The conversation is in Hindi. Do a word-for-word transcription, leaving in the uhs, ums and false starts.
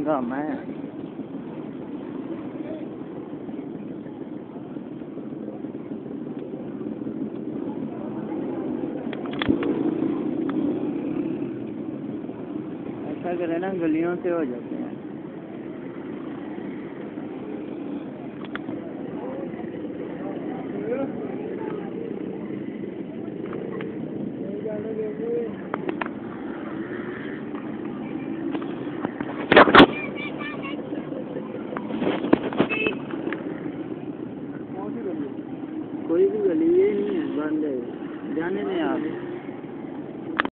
हंगामा है। ऐसा करें ना, गलियों से हो जाते हैं। कोई भी गली ये नहीं है, बंद है, जाने में आप